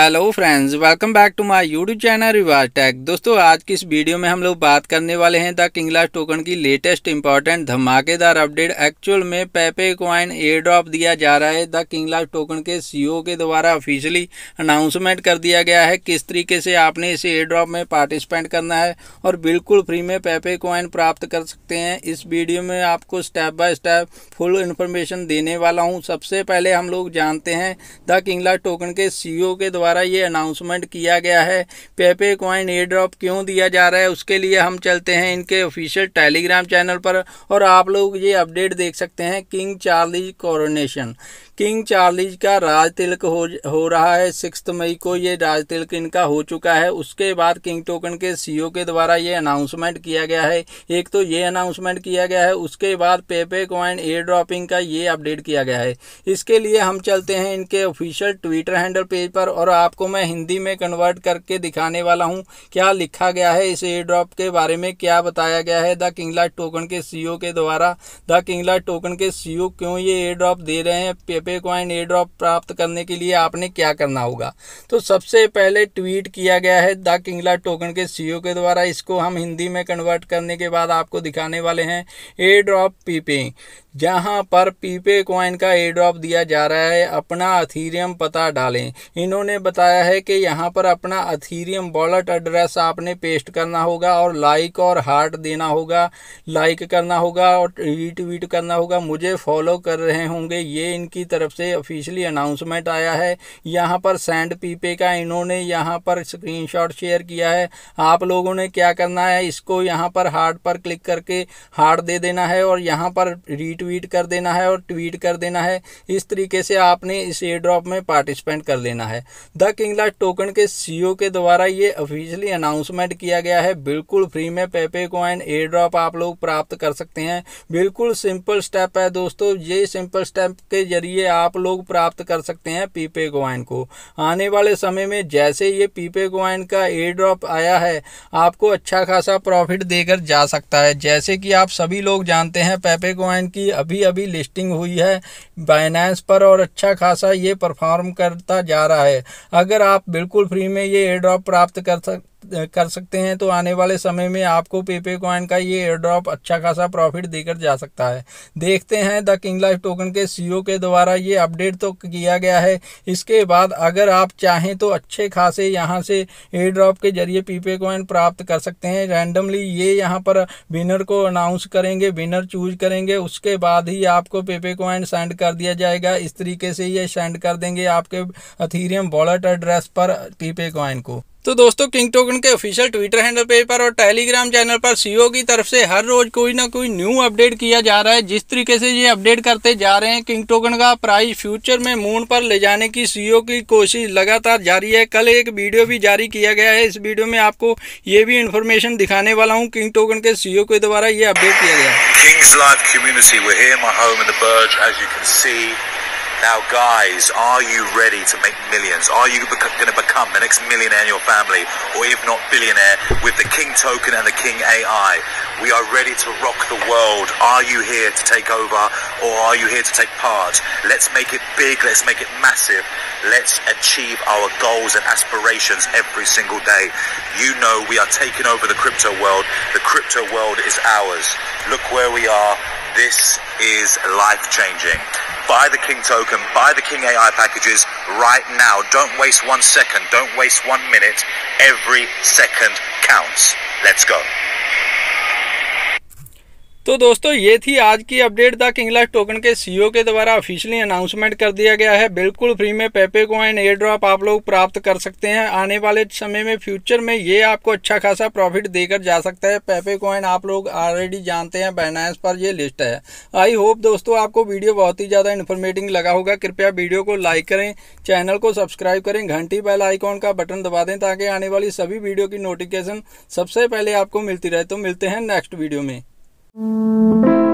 Hello friends, welcome back to my YouTube channel Riwaj Tech. दोस्तों, आज की इस वीडियो में हम लोग बात करने वाले हैं द किंगलाश टोकन की लेटेस्ट इंपॉर्टेंट धमाकेदार अपडेट। एक्चुअल में पेपे कॉइन एयर ड्रॉप दिया जा रहा है। द किंगलाश टोकन के सीईओ के द्वारा ऑफिशियली अनाउंसमेंट कर दिया गया है किस तरीके से आपने इस एयर ड्रॉप में पार्टिसिपेट करना है और बिल्कुल फ्री में पेपे कॉइन प्राप्त कर सकते हैं। इस वीडियो में आपको step by step full information देने वाला हूँ। सबसे पहले हम लोग जानते हैं द किंगलाश टोकन के सीईओ के द्वारा ये अनाउंसमेंट किया गया है पेपे कॉइन एयर ड्रॉप क्यों दिया जा रहा है। उसके लिए हम चलते हैं इनके ऑफिशियल टेलीग्राम चैनल पर और आप लोग ये अपडेट देख सकते हैं। King Charles coronation, King Charles का राज तिलक हो रहा है 6 मई को। ये राज तिलक इनका हो चुका है। उसके बाद किंग टोकन के सीईओ के द्वारा ये अनाउंसमेंट किया गया है। एक तो ये अनाउंसमेंट किया गया है, उसके बाद पेपे कॉइन एयर ड्रॉपिंग का ये अपडेट किया गया है। इसके लिए हम चलते हैं इनके ऑफिशियल ट्विटर हैंडल पेज पर और आपको मैं हिंदी में कन्वर्ट करके दिखाने वाला हूं क्या लिखा गया है इस एयर ड्रॉप के बारे में, क्या बताया गया है द किंगलाश टोकन के सीईओ के द्वारा। द किंगलाश टोकन के सीईओ क्यों ये एयर ड्रॉप दे रहे हैं। पेपे कॉइन एयर ड्रॉप प्राप्त करने के लिए आपने क्या करना होगा। तो सबसे पहले ट्वीट किया गया है द किंगलाश टोकन के सीईओ के द्वारा। इसको हम हिंदी में कन्वर्ट करने के बाद आपको दिखाने वाले हैं। एयर ड्रॉप पीपे, जहां पर पीपे कॉइन का एयर ड्रॉप दिया जा रहा है। अपना अथीरियम पता डालें। इन्होंने बताया है कि यहां पर अपना अथीरियम वॉलेट एड्रेस आपने पेस्ट करना होगा और लाइक और हार्ट देना होगा, लाइक करना होगा और रीट्वीट करना होगा। मुझे फॉलो कर रहे होंगे, ये इनकी तरफ से ऑफिशियली अनाउंसमेंट आया है। यहां पर सेंड पीपे का इन्होंने यहां पर स्क्रीनशॉट शेयर किया है। आप लोगों ने क्या करना है, इसको यहां पर हार्ट पर क्लिक करके हार्ट दे देना है और यहां पर रीट्वीट कर देना है और ट्वीट कर देना है। इस तरीके से आपने इस एयर ड्रॉप में पार्टिसिपेट कर लेना है। द किंगलाश टोकन के सीईओ के द्वारा ये ऑफिशियली अनाउंसमेंट किया गया है। बिल्कुल फ्री में पेपे कॉइन एयर ड्रॉप आप लोग प्राप्त कर सकते हैं। बिल्कुल सिंपल स्टेप है दोस्तों। ये सिंपल स्टेप के जरिए आप लोग प्राप्त कर सकते हैं पीपे कॉइन को। आने वाले समय में जैसे ये पीपे कॉइन का एयर ड्रॉप आया है, आपको अच्छा खासा प्रॉफिट देकर जा सकता है। जैसे कि आप सभी लोग जानते हैं पेपे कॉइन की अभी अभी लिस्टिंग हुई है बाइनेंस पर और अच्छा खासा ये परफॉर्म करता जा रहा है। अगर आप बिल्कुल फ्री में ये एयर ड्रॉप प्राप्त कर सकते हैं तो आने वाले समय में आपको पेपे कॉइन का ये एयर ड्रॉप अच्छा खासा प्रॉफिट देकर जा सकता है। देखते हैं द किंगलाश टोकन के सीईओ के द्वारा ये अपडेट तो किया गया है। इसके बाद अगर आप चाहें तो अच्छे खासे यहाँ से एयर ड्रॉप के जरिए पेपे कॉइन प्राप्त कर सकते हैं। रैंडमली ये यहाँ पर विनर को अनाउंस करेंगे, विनर चूज करेंगे, उसके बाद ही आपको पेपे कॉइन सेंड कर दिया जाएगा। इस तरीके से ये सेंड कर देंगे आपके अथीरियम वॉलेट एड्रेस पर पेपे कॉइन को। तो दोस्तों, किंग टोकन के ऑफिशियल ट्विटर हैंडल पेज पर और टेलीग्राम चैनल पर सीईओ की तरफ से हर रोज कोई ना कोई न्यू अपडेट किया जा रहा है। जिस तरीके से ये अपडेट करते जा रहे हैं, किंग टोकन का प्राइस फ्यूचर में मून पर ले जाने की सीईओ की कोशिश लगातार जारी है। कल एक वीडियो भी जारी किया गया है। इस वीडियो में आपको ये भी इंफॉर्मेशन दिखाने वाला हूँ। किंग टोकन के सीईओ के द्वारा ये अपडेट किया गया है। King's Live community, we're here, my home in the Burj, as you can see. Now guys, are you ready to make millions? Are you going to become the next millionaire in your family, or if not billionaire, with the King token and the King AI? We are ready to rock the world. Are you here to take over, or are you here to take part? Let's make it big, let's make it massive. Let's achieve our goals and aspirations every single day. You know we are taking over the crypto world. The crypto world is ours. Look where we are. This is life-changing. Buy the King token, buy the King AI packages right now. Don't waste 1 second, don't waste 1 minute. Every second counts. Let's go. तो दोस्तों, ये थी आज की update. The Kinglash token के CEO के द्वारा officially announcement कर दिया गया है। बिल्कुल फ्री में पेपे कॉइन एयर ड्रॉप आप लोग प्राप्त कर सकते हैं। आने वाले समय में फ्यूचर में ये आपको अच्छा खासा प्रॉफिट देकर जा सकता है। पेपे कॉइन आप लोग ऑलरेडी जानते हैं, बाइनेंस पर ये लिस्ट है। आई होप दोस्तों आपको वीडियो बहुत ही ज़्यादा इन्फॉर्मेटिव लगा होगा। कृपया वीडियो को लाइक करें, चैनल को सब्सक्राइब करें, घंटी बेल आइकॉन का बटन दबा दें ताकि आने वाली सभी वीडियो की नोटिफिकेशन सबसे पहले आपको मिलती रहे। तो मिलते हैं नेक्स्ट वीडियो में।